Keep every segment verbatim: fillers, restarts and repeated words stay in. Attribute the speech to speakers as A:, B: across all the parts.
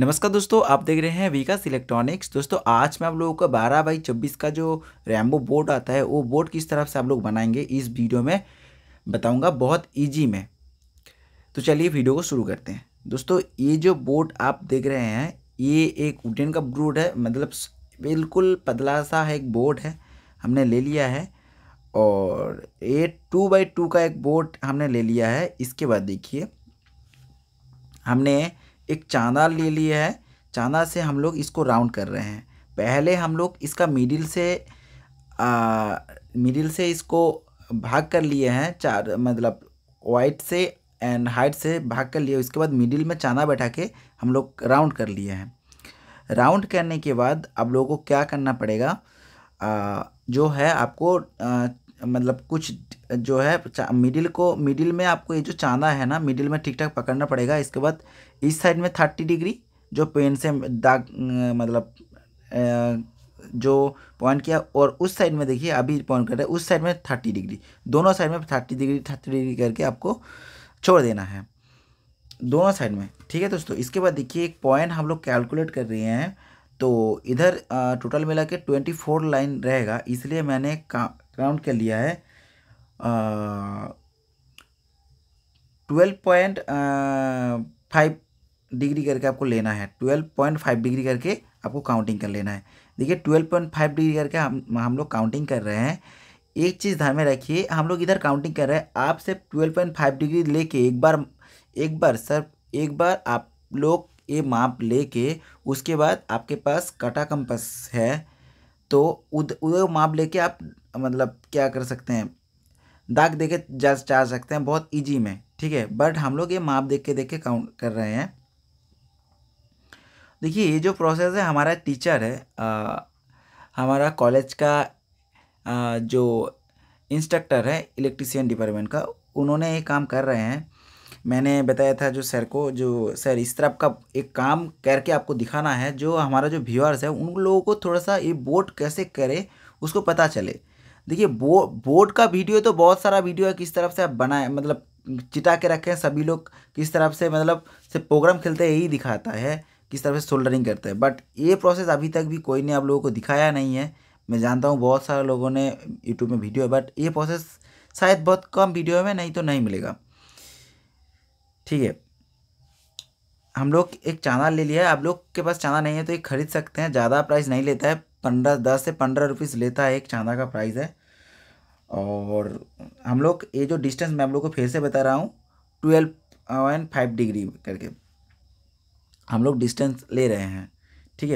A: नमस्कार दोस्तों, आप देख रहे हैं विकास इलेक्ट्रॉनिक्स। दोस्तों आज मैं आप लोगों को बारह बाई चौबीस का जो रैम्बो बोर्ड आता है वो बोर्ड किस तरह से आप लोग बनाएंगे इस वीडियो में बताऊंगा, बहुत इजी में। तो चलिए वीडियो को शुरू करते हैं। दोस्तों ये जो बोर्ड आप देख रहे हैं ये एक वुडन का बोर्ड है, मतलब बिल्कुल पतला सा है, एक बोर्ड है हमने ले लिया है। और ये टू बाई टू का एक बोर्ड हमने ले लिया है। इसके बाद देखिए हमने एक चांदा ले लिया है। चांदा से हम लोग इसको राउंड कर रहे हैं। पहले हम लोग इसका मिडिल से आ, मिडिल से इसको भाग कर लिए हैं, चार मतलब वाइट से एंड हाइट से भाग कर लिए। उसके बाद मिडिल में चांदा बैठा के हम लोग राउंड कर लिए हैं। राउंड करने के बाद अब लोगों को क्या करना पड़ेगा, आ, जो है आपको आ, मतलब कुछ जो है मिडिल को मिडिल में आपको ये जो चांदा है ना, मिडिल में ठीक ठाक पकड़ना पड़ेगा। इसके बाद इस साइड में थर्टी डिग्री जो पेन से दाग मतलब जो पॉइंट किया, और उस साइड में देखिए अभी पॉइंट कर रहे हैं उस साइड में थर्टी डिग्री, दोनों साइड में थर्टी डिग्री थर्टी डिग्री करके आपको छोड़ देना है दोनों साइड में। ठीक है दोस्तों, इसके बाद देखिए एक पॉइंट हम लोग कैलकुलेट कर रहे हैं। तो इधर टोटल मिला के ट्वेंटी फोर लाइन रहेगा, इसलिए मैंने काउंट कर लिया है ट्वेल्व पॉइंट फाइव डिग्री करके आपको लेना है। ट्वेल्व पॉइंट फाइव डिग्री करके आपको काउंटिंग कर लेना है। देखिए ट्वेल्व पॉइंट फाइव डिग्री करके हम हम लोग काउंटिंग कर रहे हैं। एक चीज़ ध्यान में रखिए, हम लोग इधर काउंटिंग कर रहे हैं, आप सिर्फ ट्वेल्व पॉइंट फाइव डिग्री लेके एक बार एक बार सर एक बार आप लोग ये माप लेके उसके बाद आपके पास काटा कंपास है तो उद उधर माप लेके आप मतलब क्या कर सकते हैं, दाग दे के जा जा सकते हैं बहुत इजी में। ठीक है, बट हम लोग ये माप देख के देख के काउंट कर रहे हैं। देखिए ये जो प्रोसेस है, हमारा टीचर है आ, हमारा कॉलेज का आ, जो इंस्ट्रक्टर है इलेक्ट्रिशियन डिपार्टमेंट का, उन्होंने ये काम कर रहे हैं। मैंने बताया था जो सर को, जो सर इस तरह का एक काम करके आपको दिखाना है, जो हमारा जो व्यूअर्स है उन लोगों को थोड़ा सा ये बोर्ड कैसे करे उसको पता चले। देखिए बो बोर्ड का वीडियो तो बहुत सारा वीडियो है, किस तरफ से आप बनाए मतलब चिटा के रखे हैं सभी लोग, किस तरफ से मतलब से प्रोग्राम खेलते हैं यही दिखाता है, किस तरह से सोल्डरिंग करते हैं। बट ये प्रोसेस अभी तक भी कोई ने आप लोगों को दिखाया नहीं है। मैं जानता हूँ बहुत सारे लोगों ने यूट्यूब में वीडियो है, बट ये प्रोसेस शायद बहुत कम वीडियो में, नहीं तो नहीं मिलेगा। ठीक है, हम लोग एक चांदा ले लिया है। आप लोग के पास चांदा नहीं है तो ये खरीद सकते हैं, ज़्यादा प्राइस नहीं लेता है, पंद्रह दस से पंद्रह रुपीज़ लेता है एक चांदा का प्राइस है। और हम लोग ये जो डिस्टेंस मैं आप लोग को फिर से बता रहा हूँ, ट्वेल्व पॉइंट फाइव डिग्री करके हम लोग डिस्टेंस ले रहे हैं। ठीक है,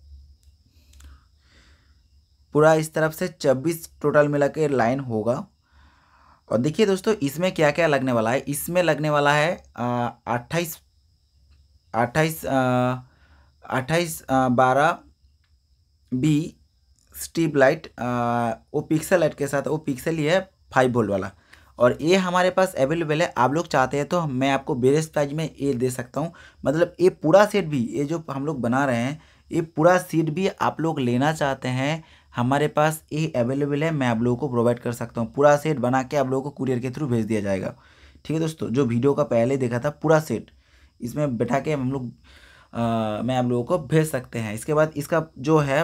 A: पूरा इस तरफ से छब्बीस टोटल मिला के लाइन होगा। और देखिए दोस्तों इसमें क्या क्या लगने वाला है, इसमें लगने वाला है अट्ठाईस अट्ठाईस अट्ठाईस बारह बी स्ट्रिप लाइट, वो पिक्सल लाइट के साथ, वो पिक्सल ही है फाइव वोल्ट वाला। और ये हमारे पास अवेलेबल है। आप लोग चाहते हैं तो मैं आपको बेस्ट प्राइस में ये दे सकता हूँ। मतलब ये पूरा सेट भी, ये जो हम लोग बना रहे हैं ये पूरा सेट भी आप लोग लेना चाहते हैं, हमारे पास ये अवेलेबल है। मैं आप लोगों को प्रोवाइड कर सकता हूँ, पूरा सेट बना के आप लोगों को कुरियर के थ्रू भेज दिया जाएगा। ठीक है दोस्तों, जो वीडियो का पहले देखा था पूरा सेट इसमें बैठा के हम लोग मैं आप लोगों को भेज सकते हैं। इसके बाद इसका जो है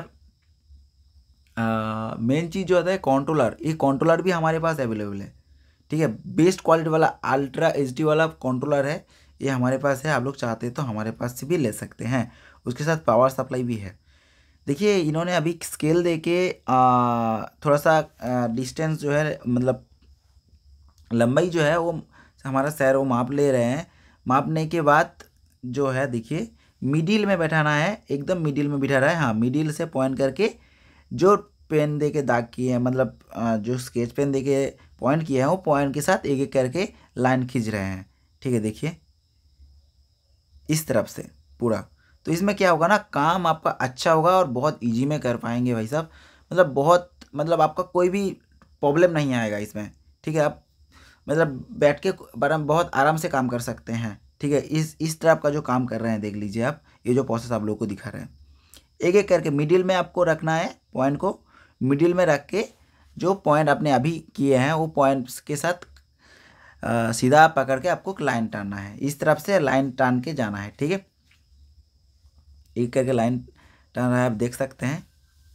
A: मेन चीज़ जो होता है कंट्रोलर, ये कंट्रोलर भी हमारे पास अवेलेबल है। ठीक है, बेस्ट क्वालिटी वाला अल्ट्रा एच डी वाला कंट्रोलर है, ये हमारे पास है। आप लोग चाहते हैं तो हमारे पास से भी ले सकते हैं, उसके साथ पावर सप्लाई भी है। देखिए इन्होंने अभी स्केल दे के थोड़ा सा डिस्टेंस जो है मतलब लंबाई जो है वो हमारा सर वो माप ले रहे हैं। मापने के बाद जो है देखिए मिडिल में बैठाना है, एकदम मिडिल में बिठा रहा है। हाँ, मिडिल से पॉइंट करके जो पेन दे के दाग किए हैं, मतलब जो स्केच पेन दे के पॉइंट किए हैं वो पॉइंट के साथ एक एक करके लाइन खींच रहे हैं। ठीक है, देखिए इस तरफ से पूरा। तो इसमें क्या होगा ना, काम आपका अच्छा होगा और बहुत इजी में कर पाएंगे भाई साहब। मतलब बहुत मतलब आपका कोई भी प्रॉब्लम नहीं आएगा इसमें। ठीक है, आप मतलब बैठ के बड़ा बहुत आराम से काम कर सकते हैं। ठीक है, इस इस तरह आपका जो काम कर रहे हैं देख लीजिए आप, ये जो प्रोसेस आप लोगों को दिखा रहे हैं एक एक करके मिडिल में आपको रखना है। पॉइंट को मिडिल में रख के जो पॉइंट आपने अभी किए हैं वो पॉइंट्स के साथ आ, सीधा पकड़ के आपको लाइन टानना है, इस तरफ से लाइन टान के जाना है। ठीक है, एक करके लाइन टर्न रहा है, आप देख सकते हैं।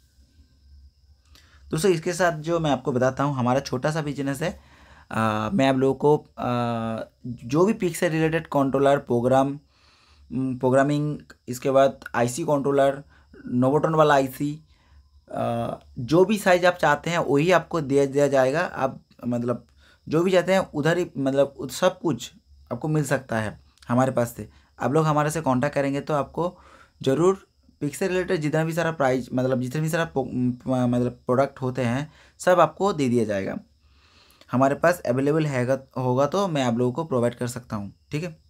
A: दोस्तों इसके साथ जो मैं आपको बताता हूँ, हमारा छोटा सा बिजनेस है। आ, मैं आप लोगों को आ, जो भी pixel related controller program programming, इसके बाद आईसी कंट्रोलर, नोवोटोन वाला आईसी, जो भी साइज आप चाहते हैं वही आपको दिया दिया जाएगा। आप मतलब जो भी चाहते हैं उधर ही, मतलब उध- सब कुछ आपको मिल सकता है हमारे पास से। आप लोग हमारे से कांटेक्ट करेंगे तो आपको ज़रूर पिक्सल रिलेटेड जितना भी सारा प्राइस, मतलब जितने भी सारा पो- म- मतलब प्रोडक्ट होते हैं सब आपको दे दिया जाएगा। हमारे पास अवेलेबल हैगा होगा तो मैं आप लोगों को प्रोवाइड कर सकता हूँ, ठीक है।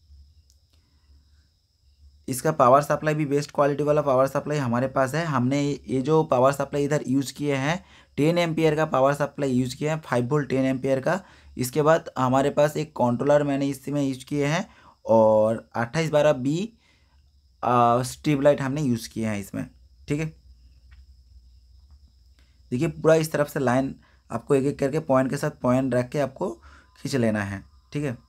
A: इसका पावर सप्लाई भी बेस्ट क्वालिटी वाला पावर सप्लाई हमारे पास है। हमने ये जो पावर सप्लाई इधर यूज़ किए हैं, टेन एम्पियर का पावर सप्लाई यूज़ किया है, फाइव वोल्ट टेन एम्पियर का। इसके बाद हमारे पास एक कंट्रोलर मैंने इसमें यूज़ किए हैं, और अट्ठाईस बारह बी स्ट्रिप लाइट हमने यूज़ किए हैं इसमें, ठीक है। देखिए पूरा इस तरफ से लाइन आपको एक एक करके पॉइंट के साथ पॉइंट रख के आपको खींच लेना है, ठीक है।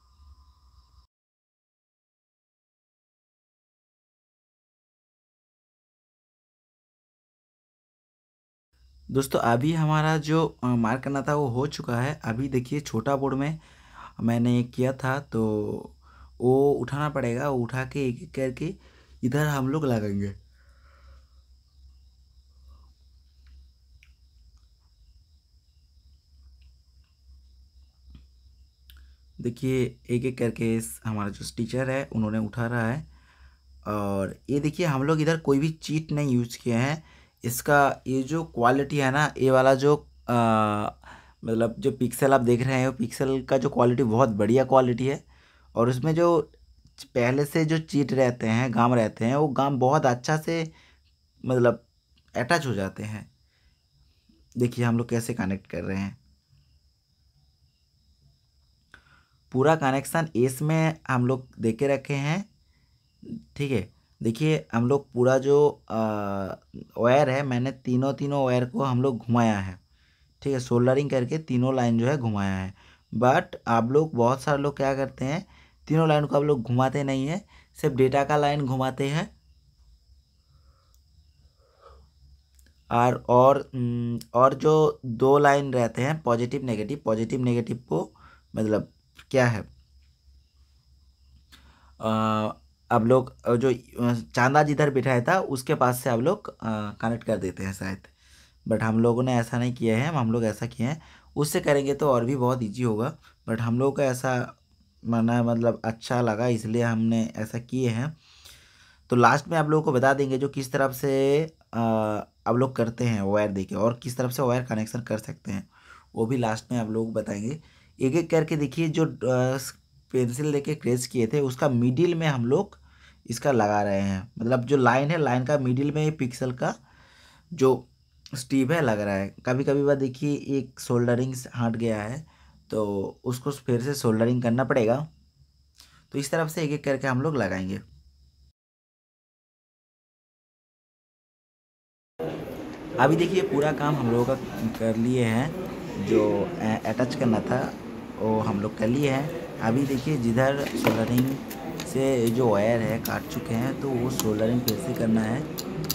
A: दोस्तों अभी हमारा जो मार्क करना था वो हो चुका है। अभी देखिए छोटा बोर्ड में मैंने किया था, तो वो उठाना पड़ेगा। वो उठा के एक एक करके इधर हम लोग लगाएंगे। देखिए एक एक करके इस हमारा जो टीचर है उन्होंने उठा रहा है। और ये देखिए हम लोग इधर कोई भी चीट नहीं यूज़ किए हैं। इसका ये जो क्वालिटी है ना, ये वाला जो आ, मतलब जो पिक्सल आप देख रहे हैं, वो पिक्सल का जो क्वालिटी बहुत बढ़िया क्वालिटी है। और उसमें जो पहले से जो चीट रहते हैं, गाम रहते हैं, वो गाम बहुत अच्छा से मतलब अटैच हो जाते हैं। देखिए हम लोग कैसे कनेक्ट कर रहे हैं। पूरा कनेक्शन इसमें हम लोग दे के रखे हैं, ठीक है। देखिए हम लोग पूरा जो वायर है, मैंने तीनों तीनों वायर को हम लोग घुमाया है, ठीक है। सोल्डरिंग करके तीनों लाइन जो है घुमाया है। बट आप लोग, बहुत सारे लोग क्या करते हैं, तीनों लाइन को आप लोग घुमाते नहीं है, सिर्फ डेटा का लाइन घुमाते हैं। और और हम्म, और जो दो लाइन रहते हैं पॉजिटिव नेगेटिव, पॉजिटिव नेगेटिव को मतलब क्या है, अ, आप लोग अ, जो अ, चांदा जिधर बिठाया था उसके पास से आप लोग कनेक्ट कर देते हैं शायद। बट हम लोगों ने ऐसा नहीं किया है, हम लोग ऐसा किए हैं। उससे करेंगे तो और भी बहुत इजी होगा। बट हम लोग का ऐसा माना, मतलब अच्छा लगा, इसलिए हमने ऐसा किए हैं। तो लास्ट में आप लोगों को बता देंगे जो किस तरफ से अ, आप लोग करते हैं वायर देके, और किस तरफ से वायर कनेक्शन कर सकते हैं, वो भी लास्ट में आप लोग बताएंगे। एक एक करके देखिए, जो पेंसिल लेके ट्रेस किए थे उसका मिडिल में हम लोग इसका लगा रहे हैं। मतलब जो लाइन है, लाइन का मिडिल में ये पिक्सल का जो स्टीव है लग रहा है। कभी कभी बात देखिए एक सोल्डरिंग हट गया है, तो उसको फिर से सोल्डरिंग करना पड़ेगा। तो इस तरफ से एक एक करके हम लोग लगाएंगे। अभी देखिए पूरा काम हम लोगों का कर लिए हैं। जो अटैच करना था वो हम लोग कर लिए हैं। अभी देखिए जिधर सोल्डरिंग से जो वायर है काट चुके हैं, तो वो सोल्डरिंग फिर से करना है।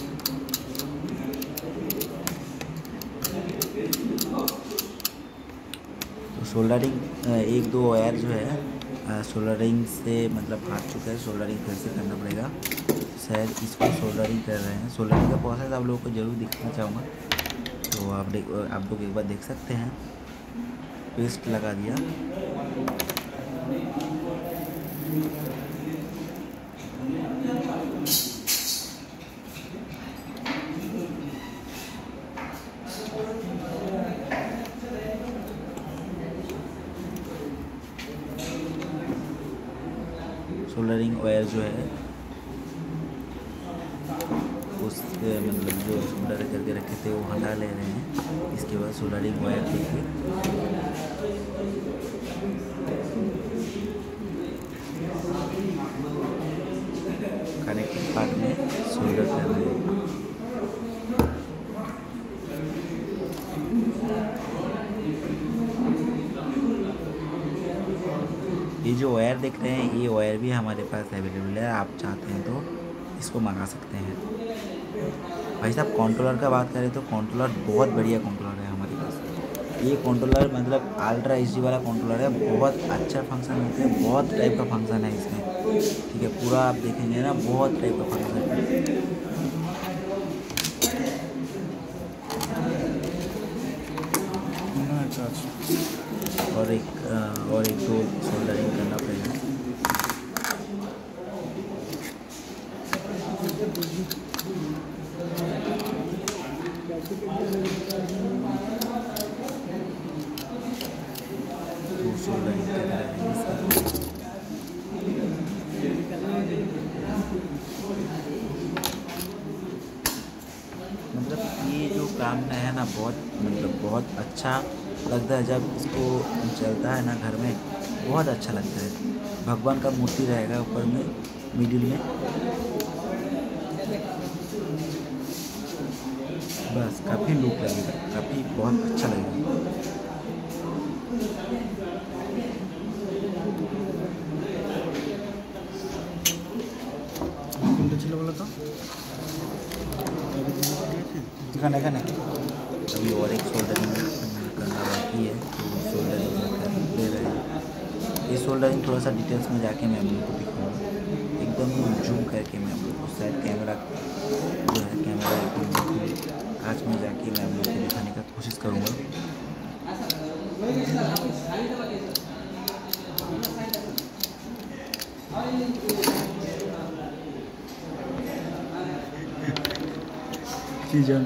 A: तो सोल्डरिंग एक दो वायर जो है सोल्डरिंग से मतलब फाट चुका है, सोल्डरिंग फिर से करना पड़ेगा। शायद इसको सोल्डरिंग कर रहे हैं। सोल्डरिंग का प्रोसेस आप लोगों को ज़रूर दिखाना चाहूँगा, तो आप देख आप लोग एक बार देख सकते हैं। पेस्ट लगा दिया। सोल्डरिंग वायर जो है उस मतलब जो सोल्डर करके रखे थे वो हटा ले रहे हैं। इसके बाद सोल्डरिंग वायर देखिए कनेक्टिंग पार्ट में सोल्डर कर रहे हैं। ये जो वायर देख रहे हैं, ये वायर भी हमारे पास अवेलेबल है, आप चाहते हैं तो इसको मंगा सकते हैं। भाई साहब कंट्रोलर का बात करें तो कंट्रोलर बहुत बढ़िया कंट्रोलर है हमारे पास। ये कंट्रोलर मतलब अल्ट्रा एच डी वाला कंट्रोलर है, बहुत अच्छा फंक्शन होता है, बहुत टाइप का फंक्शन है इसमें, ठीक है। पूरा आप देखेंगे ना, बहुत टाइप का फंक्शन है। और एक और एक दो सोल्डरिंग करना पड़ेगा। दो सोल्डरिंग करना है। मतलब ये जो काम है ना, बहुत मतलब बहुत अच्छा लगता है जब इसको चलता है ना घर में, बहुत अच्छा लगता है। भगवान का मूर्ति रहेगा ऊपर में, मिडिल में, बस काफ़ी लुक लगेगा, काफ़ी बहुत अच्छा लगेगा। दिखाना दिखाना अभी और एक सोल्डरिंग करना बाकी है, तो सोल्डरिंग कर ले रहे हैं। ये सोल्डरिंग थोड़ा सा डिटेल्स में जाके मैं आप लोगों को दिखाऊंगा, एकदम जूम करके मैं आप लोगों को साइड कैमरा जो है कैमरा एकदम कांच में जाके मैं आप लोगों को दिखाने का कोशिश करूँगा। किचन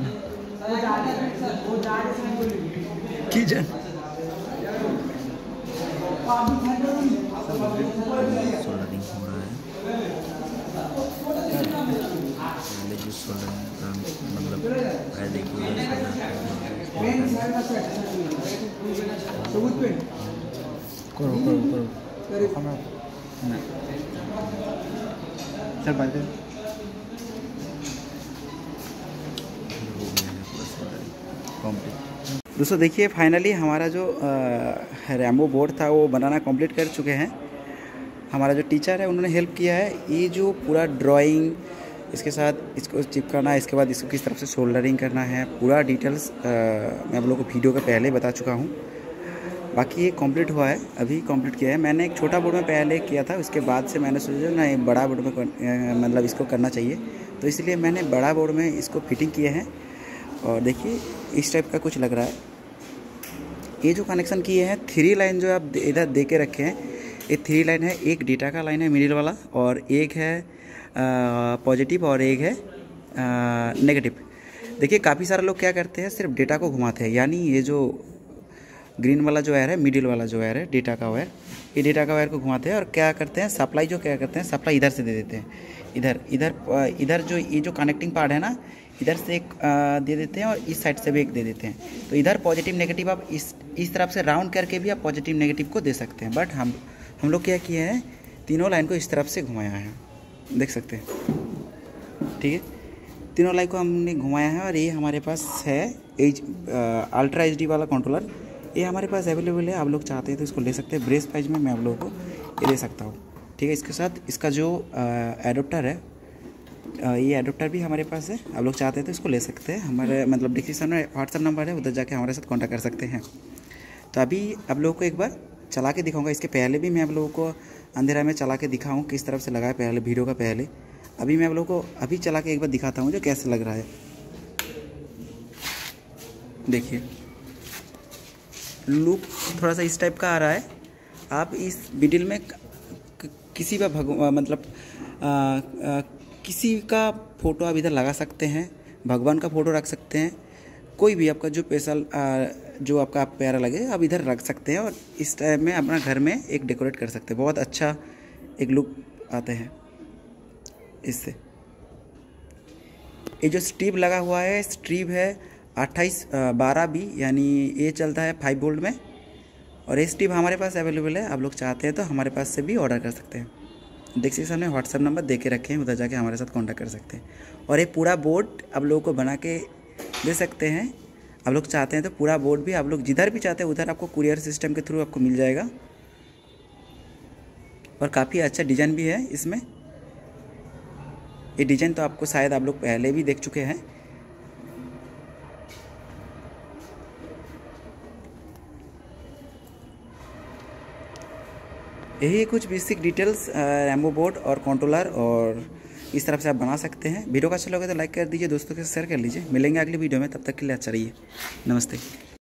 A: किचन सोल्डरिंग हो रहा है। पहले जो सोल्डरिंग का मतलब पहले की करो करो करो चल बात दोस्तों। देखिए फाइनली हमारा जो रैम्बो बोर्ड था वो बनाना कंप्लीट कर चुके हैं। हमारा जो टीचर है उन्होंने हेल्प किया है। ये जो पूरा ड्राइंग इसके साथ इसको चिपकाना, इसके बाद इसको किस तरफ से सोल्डरिंग करना है, पूरा डिटेल्स आ, मैं आप लोगों को वीडियो के पहले बता चुका हूँ। बाकी ये कंप्लीट हुआ है, अभी कंप्लीट किया है। मैंने एक छोटा बोर्ड में पहले किया था, उसके बाद से मैंने सोचा ना एक बड़ा बोर्ड में मतलब इसको करना चाहिए, तो इसलिए मैंने बड़ा बोर्ड में इसको फिटिंग किए हैं। और देखिए इस टाइप का कुछ लग रहा है। ये जो कनेक्शन किए हैं, थ्री लाइन जो आप इधर दे के रखे हैं, ये थ्री लाइन है। एक डेटा का लाइन है मिडिल वाला, और एक है पॉजिटिव और एक है नेगेटिव। देखिए काफ़ी सारे लोग क्या करते हैं, सिर्फ डेटा को घुमाते हैं, यानी ये जो ग्रीन वाला जो वायर है, मिडिल वाला जो वायर है डेटा का वायर, ये डेटा का वायर को घुमाते हैं और क्या करते हैं, सप्लाई जो क्या करते हैं, सप्लाई इधर से दे देते हैं। इधर इधर इधर जो ये जो कनेक्टिंग पार्ट है ना, इधर से एक दे देते हैं और इस साइड से भी एक दे देते हैं। तो इधर पॉजिटिव नेगेटिव आप इस इस तरफ से राउंड करके भी आप पॉजिटिव नेगेटिव को दे सकते हैं। बट हम हम लोग क्या किए हैं, तीनों लाइन को इस तरफ से घुमाया है, देख सकते हैं, ठीक है। तीनों लाइन को हमने घुमाया है और ये हमारे पास है एच अल्ट्रा एच डी वाला कंट्रोलर। ये हमारे पास अवेलेबल है, आप लोग चाहते हैं तो इसको ले सकते हैं। ब्रेस प्राइस में मैं आप लोगों को ये दे सकता हूँ, ठीक है। इसके साथ इसका जो एडोप्टर है, ये एडोप्टर भी हमारे पास है, आप लोग चाहते हैं तो इसको ले सकते हैं। हमारे मतलब डिस्क्रिप्शन में व्हाट्सअप नंबर है, उधर जाके हमारे साथ कांटेक्ट कर सकते हैं। तो अभी आप लोगों को एक बार चला के दिखाऊंगा। इसके पहले भी मैं आप लोगों को अंधेरा में चला के दिखाऊँ किस तरफ से लगा है, पहले वीडियो का पहले। अभी मैं आप लोगों को अभी चला के एक बार दिखाता हूँ जो कैसे लग रहा है। देखिए लुक थोड़ा सा इस टाइप का आ रहा है। आप इस मिडिल में किसी का भगवान मतलब आ, आ, किसी का फ़ोटो आप इधर लगा सकते हैं, भगवान का फ़ोटो रख सकते हैं, कोई भी आपका जो स्पेशल जो आपका आप प्यारा लगे आप इधर रख सकते हैं और इस टाइम में अपना घर में एक डेकोरेट कर सकते हैं। बहुत अच्छा एक लुक आते हैं इससे। ये जो स्ट्रिप लगा हुआ है, स्ट्रिप है अट्ठाईस बारह बी, यानी ये चलता है फाइव वोल्ट में, और ये स्ट्रिप हमारे पास अवेलेबल है। आप लोग चाहते हैं तो हमारे पास से भी ऑर्डर कर सकते हैं। डिस्क्रिप्शन में व्हाट्सअप नंबर दे के रखे हैं, उधर जाके हमारे साथ कांटेक्ट कर सकते हैं। और ये पूरा बोर्ड आप लोगों को बना के दे सकते हैं। आप लोग चाहते हैं तो पूरा बोर्ड भी आप लोग जिधर भी चाहते हैं उधर आपको कुरियर सिस्टम के थ्रू आपको मिल जाएगा। और काफ़ी अच्छा डिज़ाइन भी है इसमें। ये डिज़ाइन तो आपको शायद आप लोग पहले भी देख चुके हैं। यही कुछ बेसिक डिटेल्स रैम्बो बोर्ड और कंट्रोलर, और इस तरफ से आप बना सकते हैं। वीडियो का अच्छा लगे तो लाइक कर दीजिए, दोस्तों के साथ शेयर कर लीजिए। मिलेंगे अगली वीडियो में, तब तक के लिए अच्छा रहिए, नमस्ते।